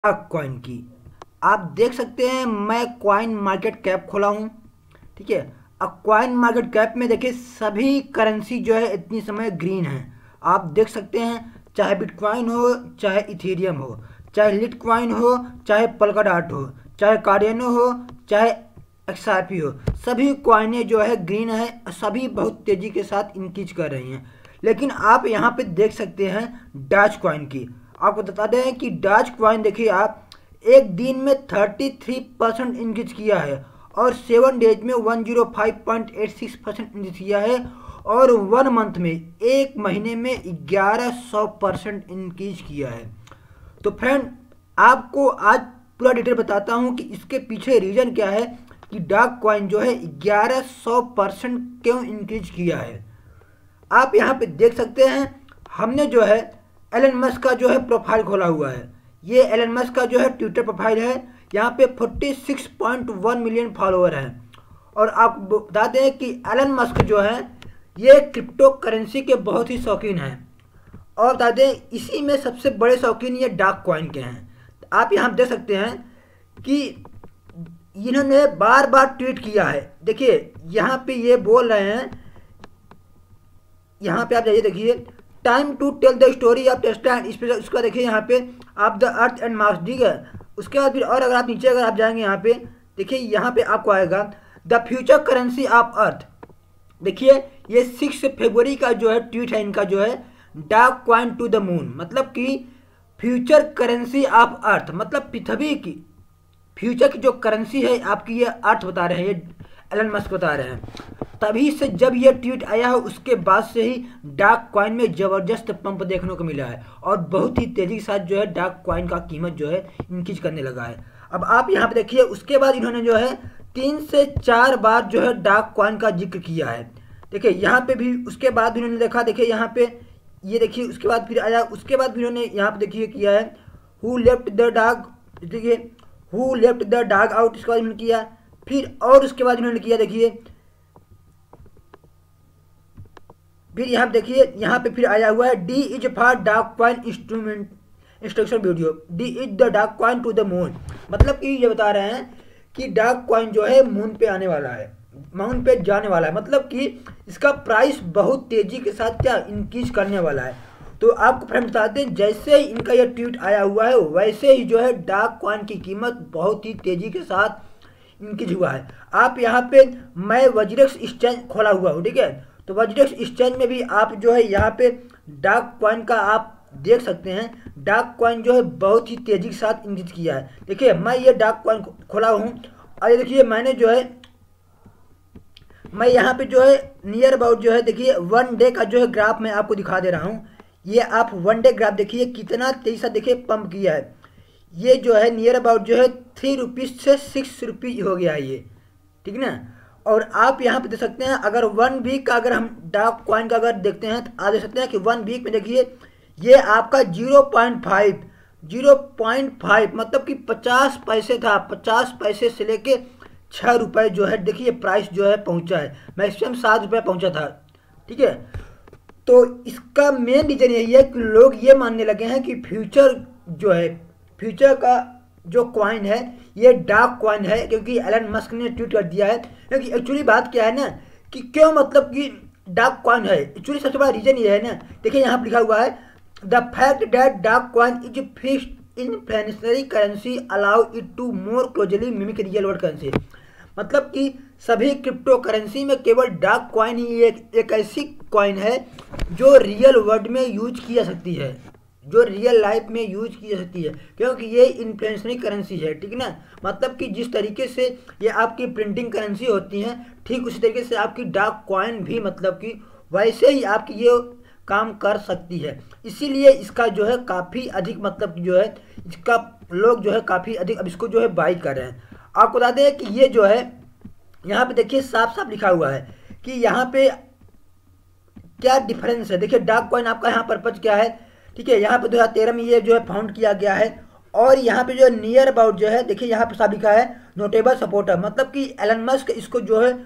Coin की आप देख सकते हैं। मैं कॉइन मार्केट कैप खोला हूँ, ठीक है। अब कॉइन मार्केट कैप में देखिए सभी करेंसी जो है इतनी समय ग्रीन है। आप देख सकते हैं, चाहे बिटकॉइन हो, चाहे इथेरियम हो, चाहे लिटकॉइन हो, चाहे पल्काडॉट हो, चाहे कार्डिनो हो, चाहे एक्सआरपी हो, सभी कॉइनें जो है ग्रीन है। सभी बहुत तेज़ी के साथ इंक्रीज कर रही हैं। लेकिन आप यहाँ पे देख सकते हैं डॉज कॉइन की। आपको बता दें कि डॉज कॉइन देखिए आप एक दिन में 33% इंक्रीज किया है और 7 डेज में 105.86% इंक्रीज किया है और 1 मंथ में, एक महीने में 1100% इंक्रीज किया है। तो फ्रेंड, आपको आज पूरा डिटेल बताता हूँ कि इसके पीछे रीज़न क्या है कि डॉज कॉइन जो है 1100% क्यों इंक्रीज किया है। आप यहाँ पे देख सकते हैं, हमने जो है एलन मस्क का जो है प्रोफाइल खोला हुआ है। ये एलन मस्क का जो है ट्विटर प्रोफाइल है। यहाँ पे 46.1 मिलियन फॉलोअर हैं। और आप बता दें कि एलन मस्क जो है ये क्रिप्टो करेंसी के बहुत ही शौकीन हैं। और बता दें इसी में सबसे बड़े शौकीन ये डॉज कॉइन के हैं। आप यहाँ देख सकते हैं कि इन्होंने बार बार ट्वीट किया है। देखिए यहाँ पे ये बोल रहे हैं, यहाँ पे आप जाइए देखिए, time to tell the story of Tesla and space. उसका देखिए यहाँ पे आप द अर्थ एंड मार्स, ठीक है। उसके बाद फिर और अगर आप नीचे अगर आप जाएंगे यहाँ पे देखिए, यहाँ पे आपको आएगा the future currency of Earth. देखिए ये 6 फरवरी का जो है ट्वीट है इनका, जो है doge coin to the moon, मतलब कि फ्यूचर करेंसी ऑफ अर्थ, मतलब पृथ्वी की फ्यूचर की जो करेंसी है आपकी, ये अर्थ बता रहे हैं, ये एलन मस्क बता रहे हैं। तभी से जब ये ट्वीट आया है उसके बाद से ही डॉज कॉइन में ज़बरदस्त पंप देखने को मिला है और बहुत ही तेज़ी के साथ जो है डॉज कॉइन का कीमत जो है इंक्रीज करने लगा है। अब आप यहाँ पे देखिए, उसके बाद इन्होंने जो है 3 से 4 बार जो है डॉज कॉइन का जिक्र किया है। देखिए यहाँ पे भी उसके बाद इन्होंने देखा, देखिए यहाँ पे ये देखिए, उसके बाद फिर आया, उसके बाद भी इन्होंने यहाँ पे देखिए किया है हु लेफ्ट द डॉग, देखिए who left the dog out, इसके बाद इन्होंने किया। फिर और उसके बाद इन्होंने किया, देखिए फिर यहाँ पे देखिए, यहाँ पे फिर आया हुआ है D is for doge coin instrument instruction video, D is the doge coin to the moon. मतलब कि ये बता रहे हैं कि डॉज कॉइन जो है मून पे आने वाला है, मून पे जाने वाला है, मतलब कि इसका प्राइस बहुत तेजी के साथ क्या इंक्रीज करने वाला है। तो आपको फ्रेंड बताते हैं, जैसे ही इनका यह ट्वीट आया हुआ है वैसे ही जो है डॉज कॉइन की कीमत बहुत ही तेजी के साथ इंक्रीज हुआ है। आप यहाँ पे मैं वज्रेक्स एक्सचेंज खोला हुआ हूँ, ठीक है। तो वज्रेक्स एक्सचेंज में भी आप जो है यहाँ पे डॉज कॉइन का आप देख सकते हैं, डॉज कॉइन जो है बहुत ही तेजी के साथ इंक्रीज किया है। देखिए मैं ये डॉज कॉइन खोला हूँ और ये देखिए मैंने जो है, मैं यहाँ पे जो है नियर अबाउट जो है देखिए 1 डे का जो है ग्राफ मैं आपको दिखा दे रहा हूँ। ये आप 1 डे ग्राफ देखिए कितना तेजी से देखिए पंप किया है। ये जो है नियर अबाउट जो है 3 रुपीज़ से 6 रुपीज़ हो गया है ये, ठीक है ना। और आप यहाँ पे देख सकते हैं, अगर 1 वीक का अगर हम डॉज कॉइन का अगर देखते हैं तो आप देख सकते हैं कि 1 वीक में देखिए ये आपका 0.5 मतलब कि 50 पैसे था। 50 पैसे से लेके 6 रुपये जो है देखिए प्राइस जो है पहुँचा है, मैक्सिमम 7 रुपये पहुँचा था, ठीक है। तो इसका मेन रीज़न यही है कि लोग ये मानने लगे हैं कि फ्यूचर जो है, फ्यूचर का जो कॉइन है ये डॉज कॉइन है, क्योंकि एलन मस्क ने ट्वीट कर दिया है। क्योंकि एक्चुअली बात क्या है ना कि क्यों, मतलब कि डॉज कॉइन है, एक्चुअली सबसे बड़ा रीजन ये है ना। देखिए यहाँ पर लिखा हुआ है the fact that doge coin is fixed inflationary currency allow it to more closely mimic real world currency. मतलब कि सभी क्रिप्टो करेंसी में केवल डॉज कॉइन ही एक ऐसी कॉइन है जो रियल वर्ल्ड में यूज की जा सकती है, जो रियल लाइफ में यूज की जा सकती है, क्योंकि ये इन्फ्लेशनरी करेंसी है, ठीक है ना। मतलब कि जिस तरीके से ये आपकी प्रिंटिंग करेंसी होती है, ठीक उसी तरीके से आपकी डॉज कॉइन भी मतलब कि वैसे ही आपकी ये काम कर सकती है। इसीलिए इसका जो है काफ़ी अधिक, मतलब जो है इसका लोग जो है काफ़ी अधिक अब इसको जो है बाई कर रहे हैं। आपको बता दें कि ये जो है यहाँ पे देखिए साफ साफ लिखा हुआ है कि यहाँ पे क्या डिफरेंस है। देखिए डॉज कॉइन आपका यहाँ पर्पज क्या है, ठीक है। यहाँ पे 2013 में ये जो है फाउंड किया गया है और यहाँ पे जो है नियर अबाउट जो है देखिए यहाँ पे साफ लिखा है नोटेबल सपोर्टर, मतलब कि एलन मस्क इसको जो है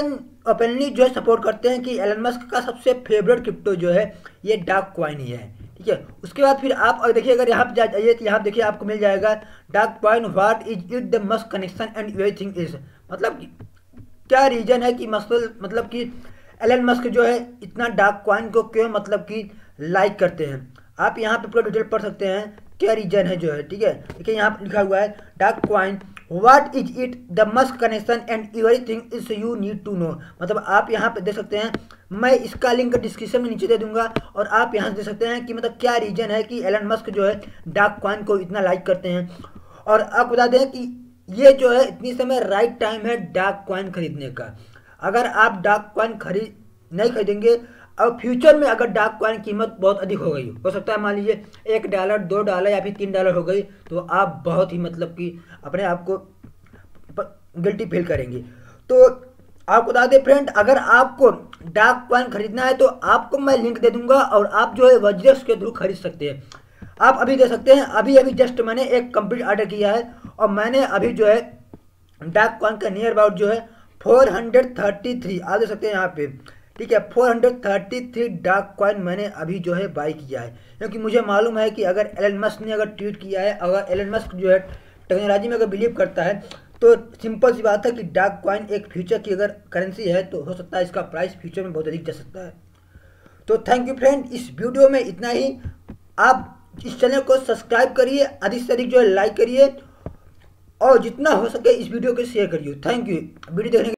ओपनली जो है सपोर्ट करते हैं कि एलन मस्क का सबसे फेवरेट क्रिप्टो जो है ये डॉज कॉइन ही है, ठीक है। उसके बाद फिर आप अगर देखिए, अगर यहाँ पे जाइए तो यहाँ देखिए आपको मिल जाएगा dark coin what is it the must connection and everything is, मतलब क्या रीजन है कि मतलब कि एलन मस्क जो है इतना डार्क कॉइन को क्यों मतलब कि लाइक करते हैं। आप यहाँ पे पूरा डिटेल पढ़ सकते हैं क्या रीजन है जो है, ठीक है। देखिए यहाँ पे लिखा हुआ है dark coin what is it the must connection and everything is you need to know, मतलब आप यहाँ पे देख सकते हैं, मैं इसका लिंक डिस्क्रिप्शन में नीचे दे दूंगा और आप यहाँ से देख सकते हैं कि मतलब क्या रीजन है कि एलन मस्क जो है डार्क कॉइन को इतना लाइक करते हैं। और आप बता दें कि ये जो है इतनी समय राइट टाइम है डार्क कॉइन खरीदने का। अगर आप डार्क कॉइन नहीं खरीदेंगे, अब फ्यूचर में अगर डार्क कॉइन कीमत बहुत अधिक हो गई, हो सकता है मान लीजिए $1 $2 या फिर $3 हो गई, तो आप बहुत ही मतलब कि अपने आप को गिल्टी फील करेंगे। तो आपको बता दें फ्रेंड, अगर आपको डार्क कॉइन खरीदना है तो आपको मैं लिंक दे दूंगा और आप जो है वज्रेक्स के थ्रू खरीद सकते हैं। आप अभी दे सकते हैं, अभी अभी जस्ट मैंने एक कंप्लीट ऑर्डर किया है और मैंने अभी जो है डार्क कॉइन का नियर अबाउट जो है 433 आप देख सकते हैं यहाँ पे, ठीक है। 433 डार्क कॉइन मैंने अभी जो है बाई किया है, क्योंकि मुझे मालूम है कि अगर एलन मस्क ने अगर ट्वीट किया है, अगर एलन मस्क जो है टेक्नोलॉजी में अगर बिलीव करता है, तो सिंपल सी बात है कि डार्क कॉइन एक फ्यूचर की अगर करेंसी है तो हो सकता है इसका प्राइस फ्यूचर में बहुत अधिक जा सकता है। तो थैंक यू फ्रेंड, इस वीडियो में इतना ही। आप इस चैनल को सब्सक्राइब करिए, अधिक से अधिक जो है लाइक करिए और जितना हो सके इस वीडियो को शेयर करिए। थैंक यू वीडियो देखने के